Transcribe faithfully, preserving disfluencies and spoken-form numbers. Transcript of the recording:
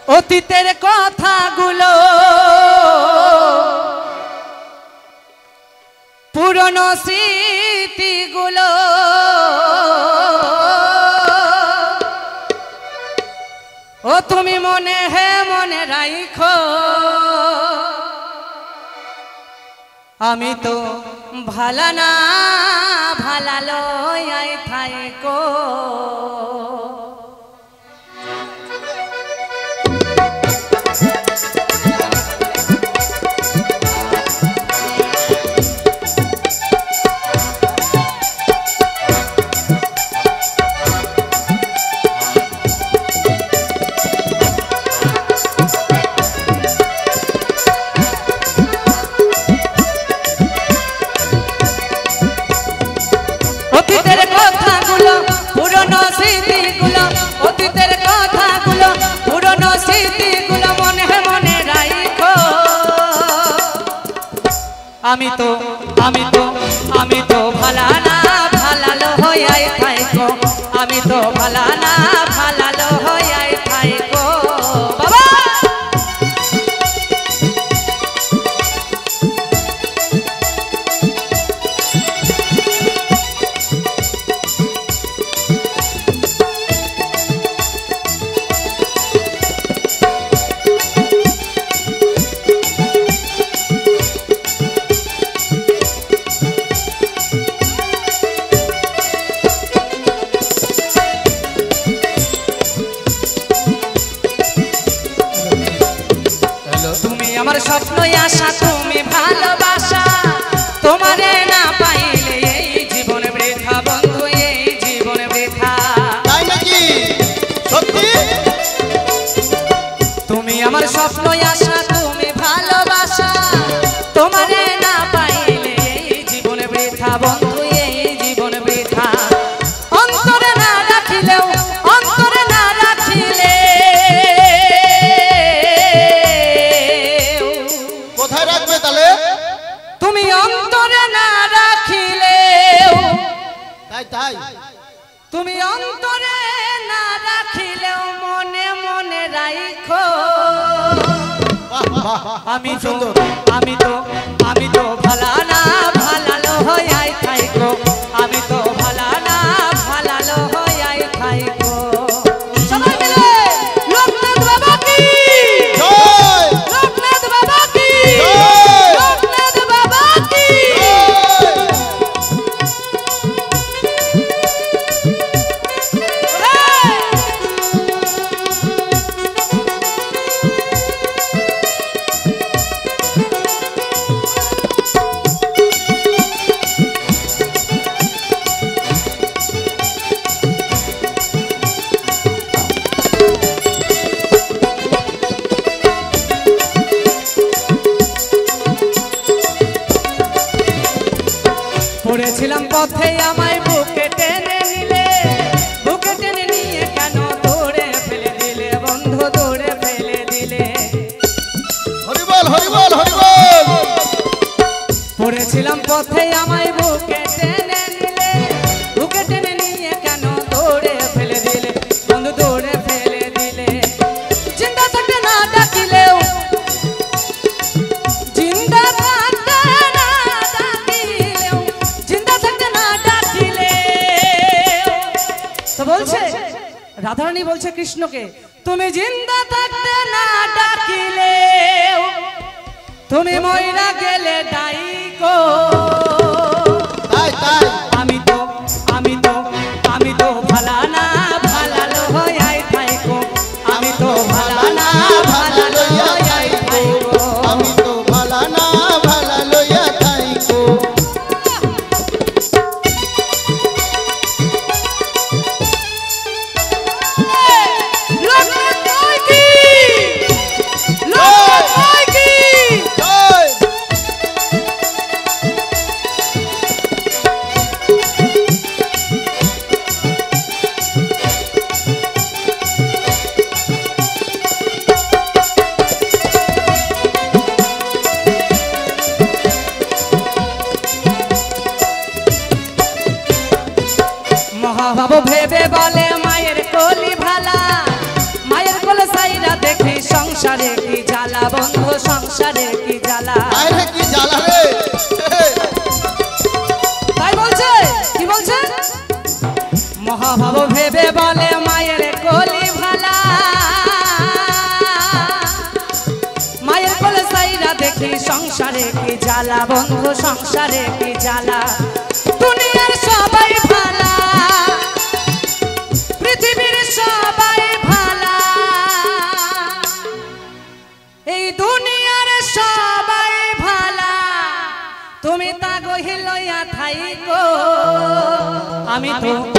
অতীতের কথাগুলো পুরনো স্মৃতিগুলো ও তুমি মনে হে মনে রাখো আমি তো ভালা না ভালালো আই থাইকো অতীতের কথাগুলো পুরনো স্মৃতিগুলো অতীতের কথাগুলো পুরনো স্মৃতিগুলো মনে মনে রাখো আমি তো আমি তো আমি তো ভালা না ভালালো হইয়াই থাইকো আমি তো ভালা না ভালালো হইয়াই থাইকো বাবা আমার স্বপ্ন আশা তুমি ভালোবাসা তোমারে না পাইলে এই জীবন বৃথা বন্ধু এই জীবন বৃথা তাই নাকি সত্যি তুমি আমার স্বপ্ন আশা তুমি ভালোবাসা তোমারে না পাইলে এই জীবন বৃথা বন্ধু এই জীবন বৃথা অন্তরে না রাখিলেও অন্তরে না রাখিলে তুমি অন্তরে না রাখিলেও তাই তাই তুমি অন্তরে না রাখিলেও মনে মনে রাখো আমি তো আমি তো আমি তো ভালা না ভালালো হইয়াই থাইকো আমি তো ভালা না ভালালো হইয়াই থাইকো সবাই মিলে লোকনাথ বাবা কি জয় লোকনাথ বাবা কি জয় লোকনাথ বাবা কি পড়েছিলাম পথে আমায় বুকে টেনে নিলে বুকে টেনে নিয়ে কেন দৌড়ে ফেলে দিলে বন্ধু দৌড়ে ফেলে দিলে হরি বল হরি বল হরি বল পড়েছিলাম পথে আমায় বুকে টেনে নিলে বুকে টেনে নিয়ে কেন দৌড়ে ফেলে দিলে বন্ধু দৌড়ে ফেলে দিলে জিন্দা থাকতে না ডাকিলেও জিন্দা থাকতে না ডাকিলেও জিন্দা থাকতে না ডাকিলে তো বলছে রাধারানী বলছে কৃষ্ণকে তুমি জিন্দা থাকতে না ডাকিলেও তুমি মইরা গেলে ডাইকো তাই তাই আমি তো আমি তো আমি তো ভালা না ভালালো হইয়াই থাইকো আমি তো ভালা না ভালালো হইয়াই থাইকো আমি তো ভালা না ভালালো হইয়া থাইকো লোকনাথ বাবা কি লোকনাথ বাবা কি জয় সংসারে কি জ্বালা বন্ধু সংসারে কি জ্বালা আরে কি জ্বালা রে তাই বলছে কি বলছে মহাভাব ভেবে বলে মায়ের কোলে ভালা মায়ের কোলে সাইরা দেখি সংসারে কি জ্বালা বন্ধু সংসারে কি জ্বালা দুনিয়ার সবাই ভালা পৃথিবীর সবাই ভালা এই দুনিয়ার সবাই ভালা তুমি তা গহিলইয়া থাইকো আমি তো